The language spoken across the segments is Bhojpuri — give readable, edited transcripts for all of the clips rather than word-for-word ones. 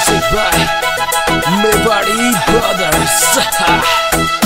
Music by Mewari Brothers.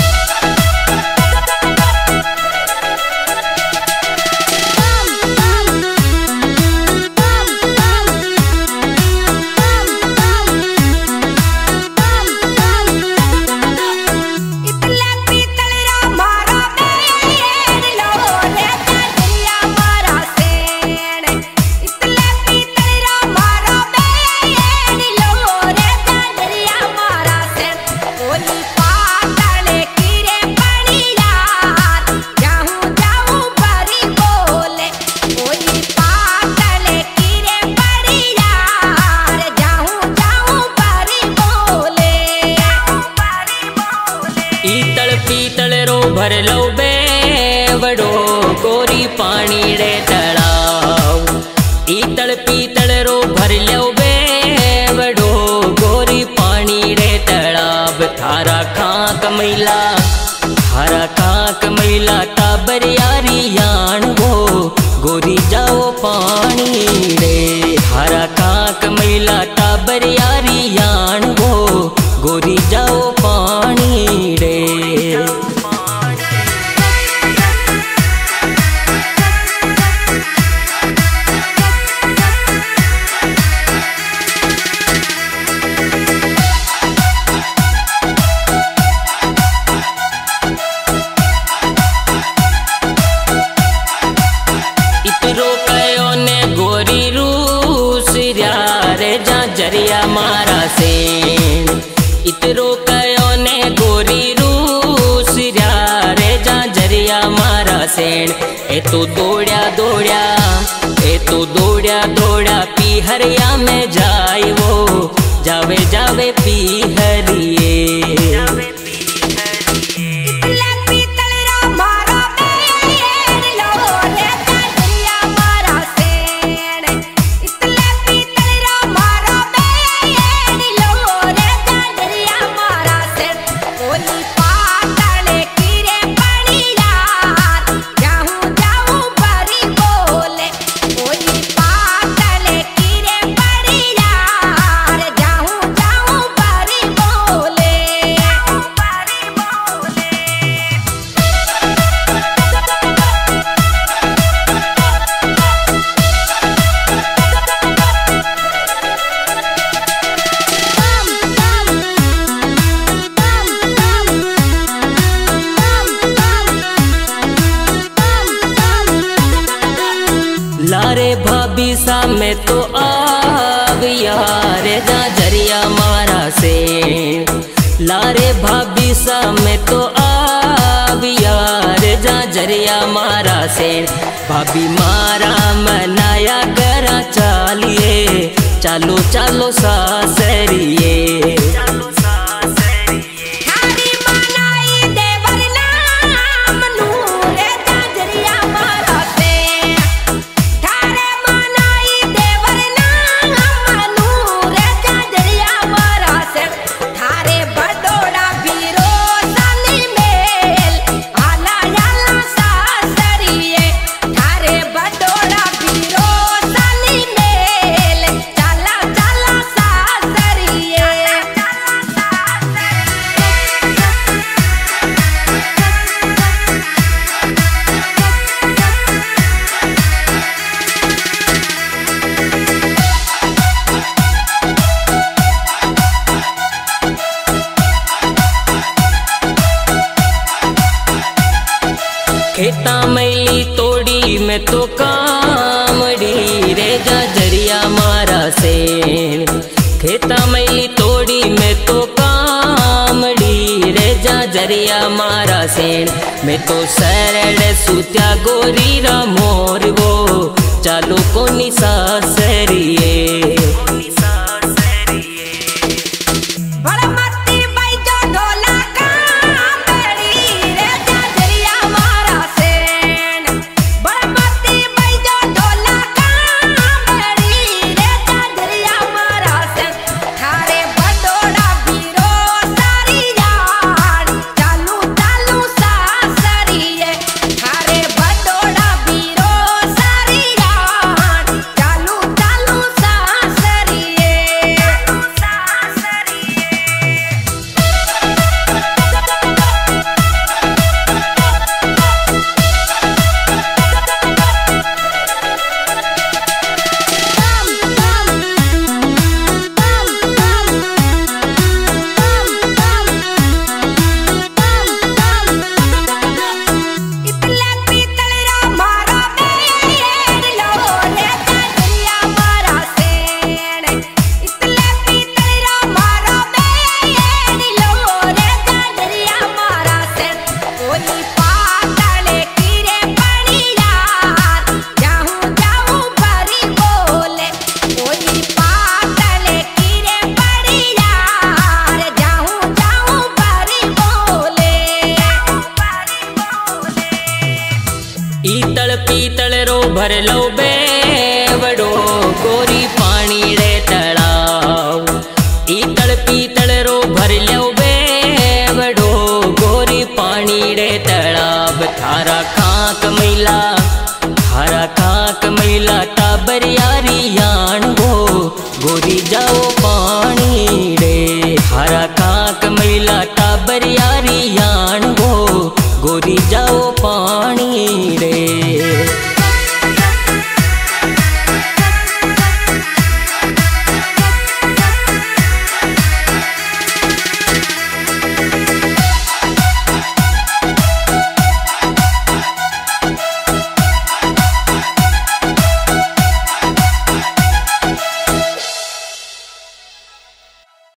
पीतल रो भर लो बेवड़ो गोरी पानी रे तलाव। ईतल पीतल रो भर लो बेवड़ो गोरी पानी रे तलाव। थारा खाक मैला टाबर यारी यान वो गोरी जाओ पानी रे। थारा खाक मैला टाबर यारी यान वो गोरी जाओ पानी रे। इतरो कयो ने गोरी रूस रे जा जरिया मारा से। इतरो कयो ने गोरी रूस रे जा जरिया मारा सेन। ए तो दौड़ा पीहरिया में जाए वो जावे पीहरिए। लारे भाभी सा में तो आव यार जा जरिया मारा से। लारे भाभी सा में तो आव यार जा जरिया मारा से। भाभी मारा मनाया करा चालिए चालो सासरिए। खेता मैली तोड़ी में तो कामड़ी रे जा जरिया मारा से। खेता मैली तोड़ी में तो कामड़ी रे जा जरिया मारा से। मैं तो सरड़ सुत्या गोरी रा मोर वो चालो कोनी सासरिए। ईतल पीतल रो भर लो बेवड़ो गोरी पानी रे तड़ाव। ईतल पीतल रो भर लो बेवड़ो गोरी पानी रे तड़ाव। थारा खाक मैला टाबर यारी यान हो गोरी जाओ पानी रे। थारा खाक मैला टाबर